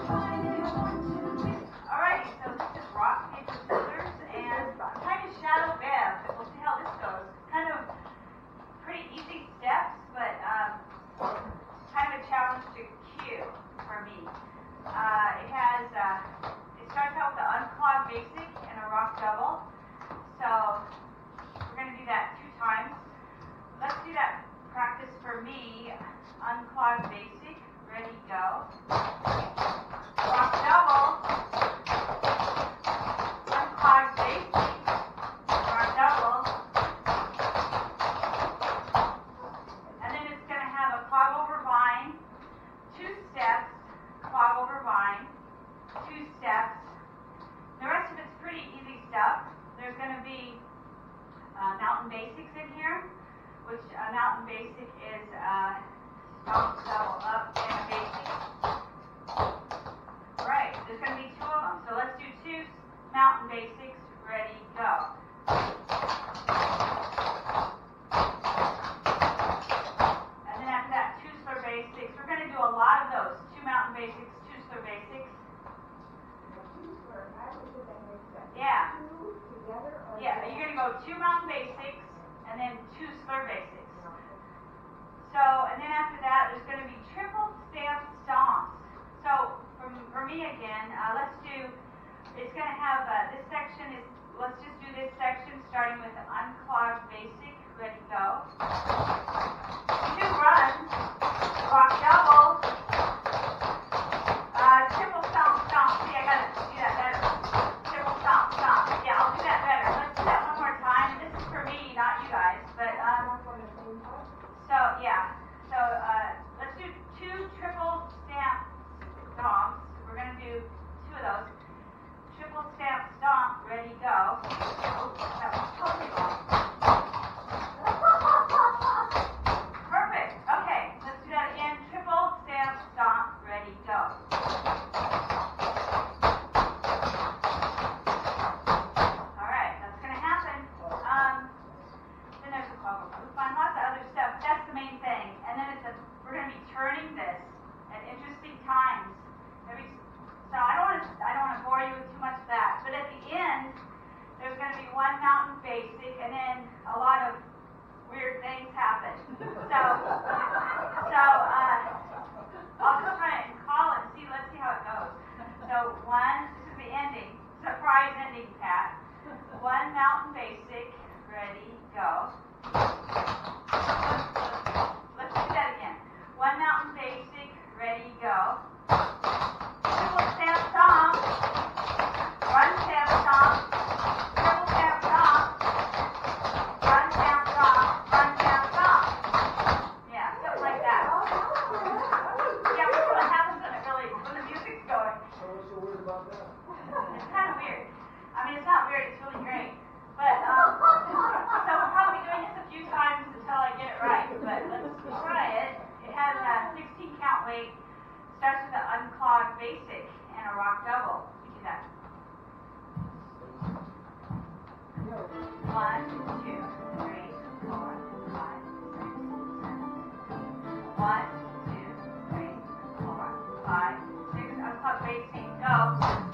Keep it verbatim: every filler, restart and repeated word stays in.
Alright, so this is rock, paper, scissors, and kind of shadow web. We'll see how this goes. Kind of pretty easy steps, but um, kind of a challenge to cue for me. Uh, it has, uh, it starts out with an unclogged basic and a rock double. So we're going to do that two times. Let's do that practice for me. Unclogged basic, ready, go. Rock double. Unclogged basic, rock double. And then it's going to have a clog over vine, two steps, clog over vine, two steps. The rest of it's pretty easy stuff. There's going to be uh, mountain basics in here, which a mountain basic is uh, stomp, double up, and a basic. Right, there's going to be two of them. So let's do two mountain basics. Ready, go. And then after that, two slur basics. We're going to do a lot of those. Two mountain basics, two slur basics. Yeah. Yeah, you're going to go two mountain basics and then two slur basics. So, and then after that, there's going to be triple stamp stomps. So, for, for me again, uh, let's do, it's going to have, uh, this section is, let's just do this section starting with an unclogged basic. Ready, go. Two runs, rock double, uh, triple stomp stomp. See, I got to do that better. Triple stomp stomp. Yeah, I'll do that better. Let's do that one more time. This is for me, not you guys. But, um, so, yeah. So, uh, let's do two triple stamp stomps. We're going to do two of those. Triple stamp stomp. Ready, go. Oh, that was totally wrong. Perfect. Okay. Let's do that again. Triple stamp stomp. Ready, go. All right. That's going to happen. Um, then there's a clog. We find lots of other stuff. That's the main thing. And then it's a, we're going to be turning this at interesting times. Every, so I don't want to I don't want to bore you with too much of that. But at the end, there's going to be one mountain basic, and then a lot of weird things happen. So so uh, I'll just try and call it and see. Let's see how it goes. So one, this is the ending, surprise ending, Pat. One mountain basic. Ready, go. Let's do that again. One mountain basic, ready, go. Triple stamp stomp. One stamp stomp. Triple stamp stomp. One stamp stomp. One stamp stomp. Yeah, something like that. Yeah, that's what happens when it really, when the music's going. What's so weird about that? It's kind of weird. I mean, it's not weird, it's really great. But, um, so we'll probably be doing this a few times until I get it right. But let's try it. It has a sixteen count weight. Starts with an unclogged basic and a rock double. We do that. One, two, three, four, five, six, seven. One, two, three, four, five, six. Unclogged basic. Go.